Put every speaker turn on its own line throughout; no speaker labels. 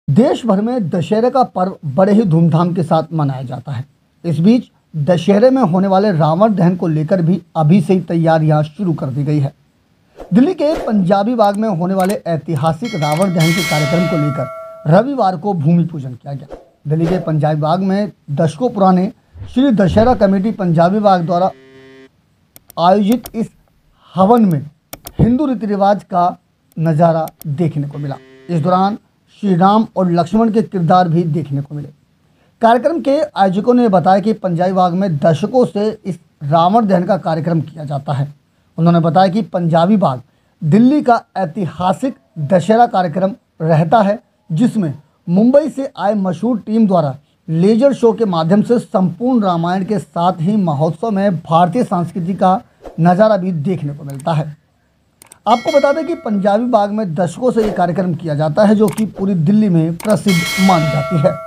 देश भर में दशहरे का पर्व बड़े ही धूमधाम के साथ मनाया जाता है। इस बीच दशहरे में होने वाले रावण दहन को लेकर भी अभी से ही तैयारियां शुरू कर दी गई है। दिल्ली के पंजाबी बाग में होने वाले ऐतिहासिक रावण दहन के कार्यक्रम को लेकर रविवार को भूमि पूजन किया गया। दिल्ली के पंजाबी बाग में दशकों पुराने श्री दशहरा कमेटी पंजाबी बाग द्वारा आयोजित इस हवन में हिंदू रीति रिवाज का नज़ारा देखने को मिला। इस दौरान श्री राम और लक्ष्मण के किरदार भी देखने को मिले। कार्यक्रम के आयोजकों ने बताया कि पंजाबी बाग में दशकों से इस रावण दहन का कार्यक्रम किया जाता है। उन्होंने बताया कि पंजाबी बाग दिल्ली का ऐतिहासिक दशहरा कार्यक्रम रहता है, जिसमें मुंबई से आए मशहूर टीम द्वारा लेजर शो के माध्यम से संपूर्ण रामायण के साथ ही महोत्सव में भारतीय संस्कृति का नज़ारा भी देखने को मिलता है। आपको बता दें कि पंजाबी बाग में दशकों से ये कार्यक्रम किया जाता है, जो कि पूरी दिल्ली में प्रसिद्ध मानी जाती है।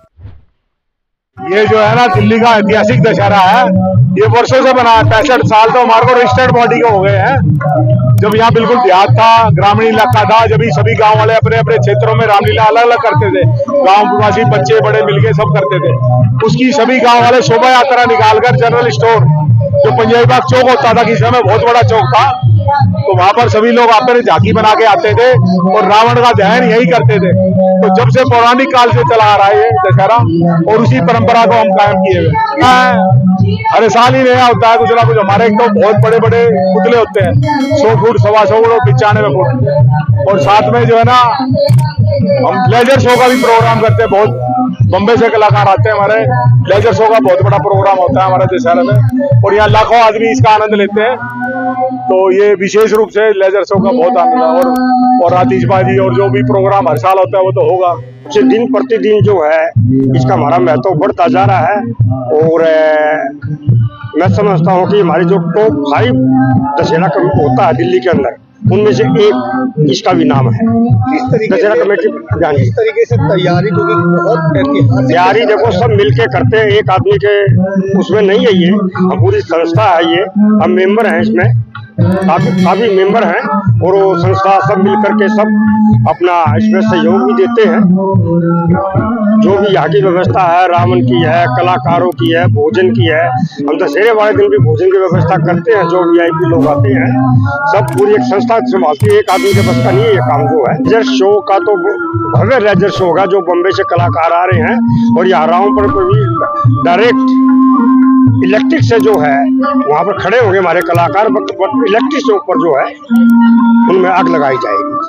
ये जो है ना दिल्ली का ऐतिहासिक दशहरा है, ये वर्षों से बना है। 65 साल तो हमारे को रजिस्टर्ड बॉडी के हो गए हैं। जब यहाँ बिल्कुल देहात था, ग्रामीण इलाका था, जब ही सभी गांव वाले अपने अपने क्षेत्रों में रामलीला अलग अलग करते थे। गांव वासी बच्चे बड़े मिलके सब करते थे। उसकी सभी गांव वाले शोभा यात्रा निकालकर जनरल स्टोर जो पंजाबी बाग चौक होता था, कि समय बहुत बड़ा चौक था, तो वहां पर सभी लोग अपने झांकी बना के आते थे और रावण का दहन यही करते थे। तो जब से पौराणिक काल से चला आ रहा है ये दशहरा, और उसी परंपरा को हम कायम किए हुए। हर साल ही नया होता है कुछ ना कुछ। हमारे एक तो बहुत बड़े बड़े पुतले होते हैं, 100 फुट, 125 फुट और 95 फुट। और साथ में जो है ना हम लेजर शो का भी प्रोग्राम करते हैं। बहुत बम्बई से कलाकार आते हैं। हमारे लेजर शो का बहुत बड़ा प्रोग्राम होता है हमारे दशहरे में, और यहाँ लाखों आदमी इसका आनंद लेते हैं। तो ये विशेष रूप से लेजर शो का बहुत आनंद है। और आतिशबाजी और जो भी प्रोग्राम हर साल होता है वो तो होगा।
दिन प्रतिदिन जो है इसका हमारा महत्व बढ़ता जा रहा है। और मैं समझता हूँ कि हमारी जो टॉप 5 दशहरा होता है दिल्ली के अंदर, उनमें से एक इसका भी नाम है।
किस तरीके
दशहरा कमेटी
किस तरीके से तैयारी होगी? बहुत
तैयारी देखो सब मिलके करते हैं, एक आदमी के उसमें नहीं है ये। हम पूरी संस्था है, ये हम मेंबर हैं, इसमें काफी मेंबर हैं, और वो संस्था सब मिल करके सब अपना इसमें सहयोग भी देते हैं। जो भी यहाँ की व्यवस्था है, रावण की है, कलाकारों की है, भोजन की है। हम दशहरे वाले दिन भी भोजन की व्यवस्था करते हैं। जो VIP लोग आते हैं सब पूरी एक संस्था संभालती है, एक आदमी के बस का नहीं है ये काम जो है। लेजर शो का तो भव्य लेजर शो होगा, जो बम्बई से कलाकार आ रहे हैं, और यहाँ रावण पर कोई डायरेक्ट इलेक्ट्रिक से जो है वहाँ पर खड़े होंगे हमारे कलाकार, इलेक्ट्रिक के ऊपर जो है उनमें आग लगाई जाएगी।